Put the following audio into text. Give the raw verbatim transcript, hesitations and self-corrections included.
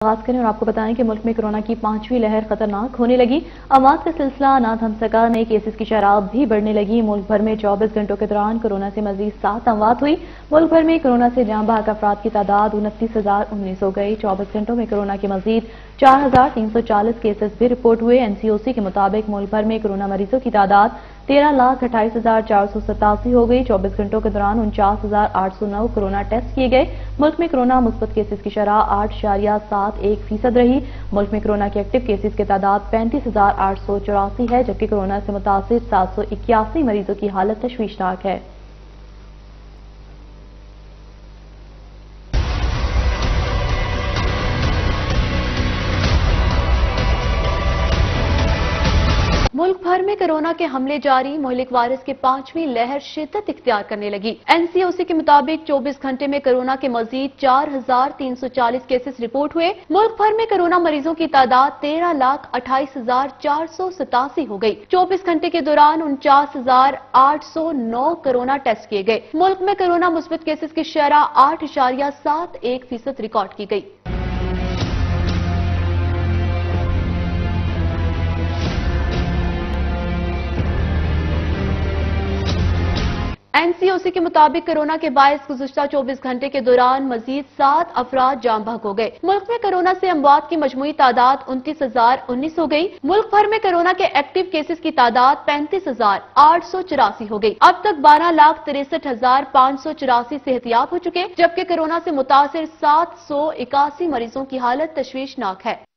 आगाज करें और आपको बताएं कि मुल्क में कोरोना की पांचवी लहर खतरनाक होने लगी। अमवात का सिलसिला ना थम सका, नए केसेस की शरह भी बढ़ने लगी। मुल्क भर में चौबीस घंटों के दौरान कोरोना से मजीद सात अमवात हुई। मुल्क भर में कोरोना से जान बहक अफराद की तादाद उनतीस हजार उन्नीस हो गई। चौबीस घंटों में कोरोना के मजीद चार हजार तीन सौ चालीस केसेस भी रिपोर्ट हुए। एनसीओसी के मुताबिक मुल्क भर में कोरोना मरीजों की तादाद तेरह लाख अट्ठाईस हजार चार सौ सतासी हो गई। चौबीस घंटों के दौरान उनचास हजार आठ सौ नौ कोरोना टेस्ट किए गए। मुल्क में कोरोना मुस्बत केसेस की शरह आठ इशारिया सात एक फीसद रही। मुल्क में कोरोना के एक्टिव केसेस की तादाद पैंतीस हजार आठ सौ चौरासी है, जबकि कोरोना से मुतासिर सात सौ इक्यासी मरीजों की हालत तशवीशनाक है। मुल्क भर में कोरोना के हमले जारी। मोहलिक वायरस के पांचवीं लहर शिद्दत इख्तियार करने लगी। एनसीओसी के मुताबिक चौबीस घंटे में कोरोना के मजीद चार हजार तीन सौ चालीस केसेस रिपोर्ट हुए। मुल्क भर में कोरोना मरीजों की तादाद तेरह लाख अट्ठाईस हजार चार सौ सतासी हो गई। चौबीस घंटे के दौरान उनचास हजार आठ सौ नौ कोरोना टेस्ट किए गए। मुल्क में कोरोना मुस्बत केसेस की शरह आठ इशारिया सात एक फीसद रिकॉर्ड की गई। एनसीओसी के मुताबिक कोरोना के बायस गुज़िश्ता चौबीस घंटे के दौरान मजीद सात अफराद जान बहक हो गए। मुल्क में कोरोना से अमवात की मजमूई तादाद उनतीस हजार उन्नीस हो गई। मुल्क भर में कोरोना के एक्टिव केसेस की तादाद पैंतीस हजार आठ सौ चौरासी हो गई। अब तक बारह लाख तिरसठ हजार पांच सौ चौरासी सेहतियाब हो चुके, जबकि कोरोना से मुतासिर सात सौ इक्यासी मरीजों की हालत तशवीशनाक है।